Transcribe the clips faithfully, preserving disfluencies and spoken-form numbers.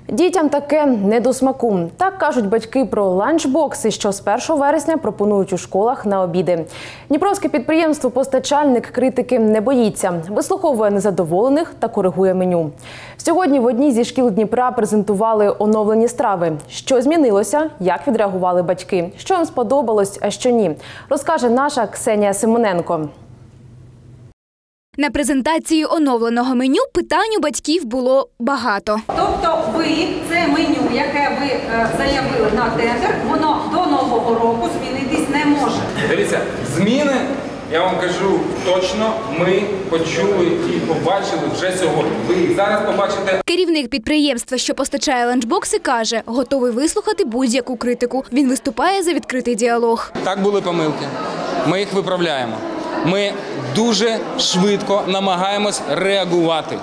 Дітям таке не до смаку. Так кажуть батьки про ланчбокси, що з першого вересня пропонують у школах на обіди. Дніпровське підприємство-постачальник критики не боїться. Вислуховує незадоволених та коригує меню. Сьогодні в одній зі шкіл Дніпра презентували оновлені страви. Що змінилося, як відреагували батьки, що їм сподобалось, а що ні, розкаже наша Ксенія Симоненко. На презентації оновленого меню питань у батьків було багато. Тобто ви, це меню, яке ви е, заявили на тендер, воно до Нового року змінитись не може. Дивіться, зміни, я вам кажу точно, ми почули і побачили вже сьогодні. Ви їх зараз побачите. Керівник підприємства, що постачає ланчбокси, каже, готовий вислухати будь-яку критику. Він виступає за відкритий діалог. Так були помилки, ми їх виправляємо. Ми дуже швидко намагаємось реагувати.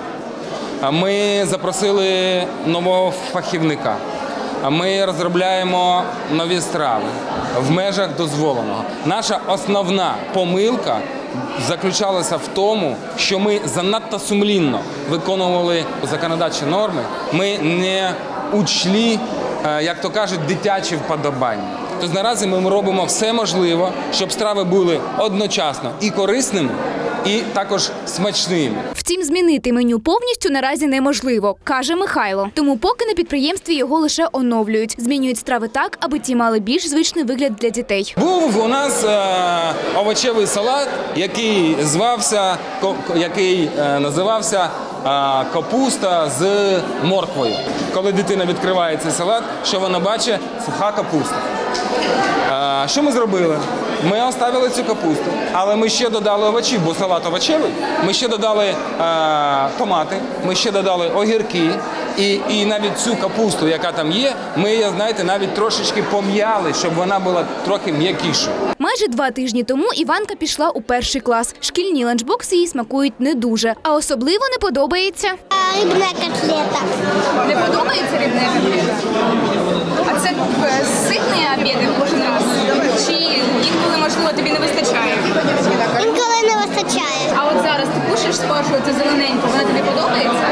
Ми запросили нового фахівника. Ми розробляємо нові страви в межах дозволеного. Наша основна помилка заключалася в тому, що ми занадто сумлінно виконували законодавчі норми. Ми не учли, як то кажуть, дитячі вподобання. Тож наразі ми робимо все можливе, щоб страви були одночасно і корисними, і також смачними. Втім, змінити меню повністю наразі неможливо, каже Михайло. Тому поки на підприємстві його лише оновлюють. Змінюють страви так, аби ті мали більш звичний вигляд для дітей. Був у нас е, овочевий салат, який звався, який е, називався е, капуста з морквою. Коли дитина відкриває цей салат, що вона бачить? Суха капуста. Е, що ми зробили? Ми оставили цю капусту, але ми ще додали овочі, бо салат овочевий. Ми ще додали е, томати, ми ще додали огірки. І, і навіть цю капусту, яка там є, ми її, знаєте, навіть трошечки пом'яли, щоб вона була трохи м'якішою. Майже два тижні тому Іванка пішла у перший клас. Шкільні ланчбокси їй смакують не дуже. А особливо не подобається рибна котлета. Не подобається рибна котлета? А це ситні обіди кожен раз? Чи інколи, можливо, тобі не вистачає? Інколи не вистачає. А от зараз ти кушаєш спаржу, це зелененько, вона тобі подобається?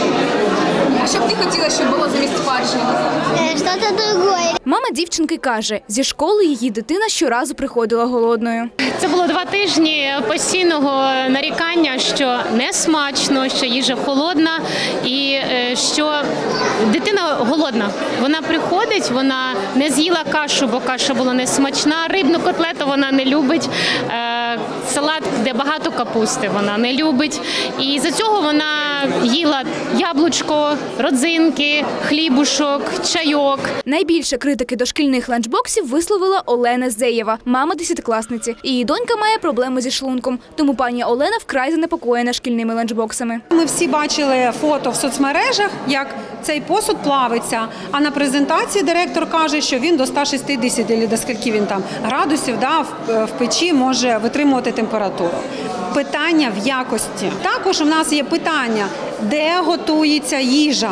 А що б ти хотіла, щоб було замість спаржі? Щось другое. Мама дівчинки каже, зі школи її дитина щоразу приходила голодною. Це було два тижні постійного нарікання, що не смачно, що їжа холодна і що дитина голодна. Вона приходить, вона не з'їла кашу, бо каша була не смачна, рибну котлету вона не любить, салат, де багато капусти, вона не любить. І за цього вона їла яблучко, родзинки, хлібушок, чайок. Найбільше критики до шкільних ланчбоксів висловила Олена Зеєва, мама десятикласниці. Її донька має проблеми зі шлунком, тому пані Олена вкрай занепокоєна шкільними ланчбоксами. Ми всі бачили фото в соцмережах, як цей посуд плавиться, а на презентації директор каже, що він до ста шістдесяти, або до скільки він там градусів, да, в печі може витримувати температуру. Питання в якості. Також у нас є питання, де готується їжа,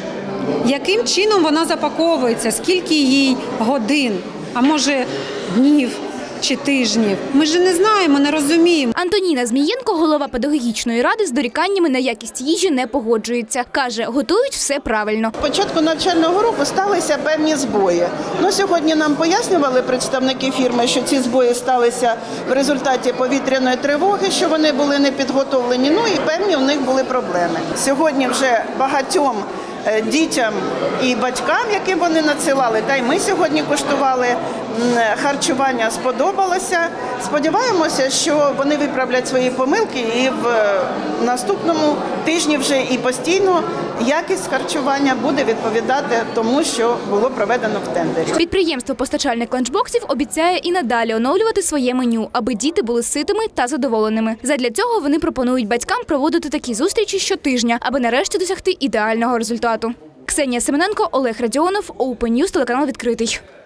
яким чином вона запаковується, скільки їй годин, а може днів чи тижнів. Ми ж не знаємо, не розуміємо. Антоніна Змієнко, голова педагогічної ради, з доріканнями на якість їжі не погоджується. Каже, готують все правильно. З початку навчального року сталися певні збої. Ну, сьогодні нам пояснювали представники фірми, що ці збої сталися в результаті повітряної тривоги, що вони були не підготовлені, ну і певні в них були проблеми. Сьогодні вже багатьом дітям і батькам, яким вони надсилали, та й ми сьогодні куштували харчування, сподобалося. Сподіваємося, що вони виправлять свої помилки і в наступному тижні вже і постійно якість харчування буде відповідати тому, що було проведено в тендері. Підприємство-постачальник ланчбоксів обіцяє і надалі оновлювати своє меню, аби діти були ситими та задоволеними. Задля цього вони пропонують батькам проводити такі зустрічі щотижня, аби нарешті досягти ідеального результату. Ксенія Симоненко, Олег Радіонов, Open News, телеканал «Відкритий».